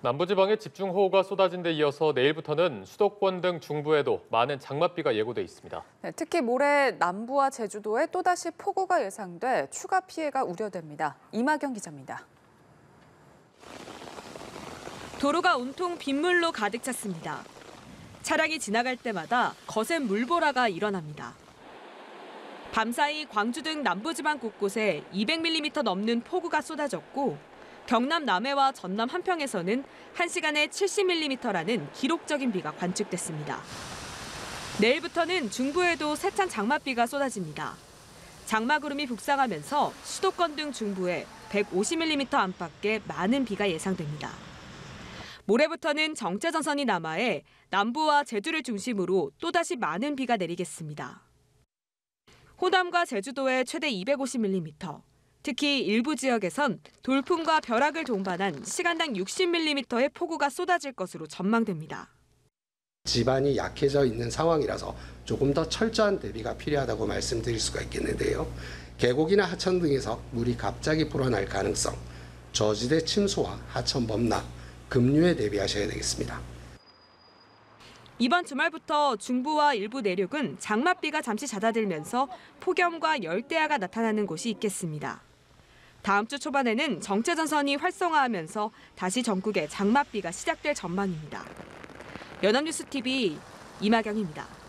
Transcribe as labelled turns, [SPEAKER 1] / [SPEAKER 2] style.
[SPEAKER 1] 남부지방에 집중호우가 쏟아진 데 이어서 내일부터는 수도권 등 중부에도 많은 장맛비가 예고돼 있습니다.
[SPEAKER 2] 네, 특히 모레 남부와 제주도에 또다시 폭우가 예상돼 추가 피해가 우려됩니다. 이마경 기자입니다.
[SPEAKER 3] 도로가 온통 빗물로 가득 찼습니다. 차량이 지나갈 때마다 거센 물보라가 일어납니다. 밤사이 광주 등 남부지방 곳곳에 200mm 넘는 폭우가 쏟아졌고 경남 남해와 전남 한평에서는 1시간에 70mm라는 기록적인 비가 관측됐습니다. 내일부터는 중부에도 세찬 장맛비가 쏟아집니다. 장마구름이 북상하면서 수도권 등 중부에 150mm 안팎의 많은 비가 예상됩니다. 모레부터는 정체전선이 남하해 남부와 제주를 중심으로 또다시 많은 비가 내리겠습니다. 호남과 제주도에 최대 250mm, 특히 일부 지역에선 돌풍과 벼락을 동반한 시간당 60mm의 폭우가 쏟아질 것으로 전망됩니다.
[SPEAKER 4] 지반이 약해져 있는 상황이라서 조금 더 철저한 대비가 필요하다고 말씀드릴 수가 있겠는데요. 계곡이나 하천 등에서 물이 갑자기 불어날 가능성, 저지대 침수와 하천 범람, 급류에 대비하셔야 되겠습니다.
[SPEAKER 3] 이번 주말부터 중부와 일부 내륙은 장맛비가 잠시 잦아들면서 폭염과 열대야가 나타나는 곳이 있겠습니다. 다음 주 초반에는 정체전선이 활성화하면서 다시 전국에 장맛비가 시작될 전망입니다. 연합뉴스TV 이마경입니다.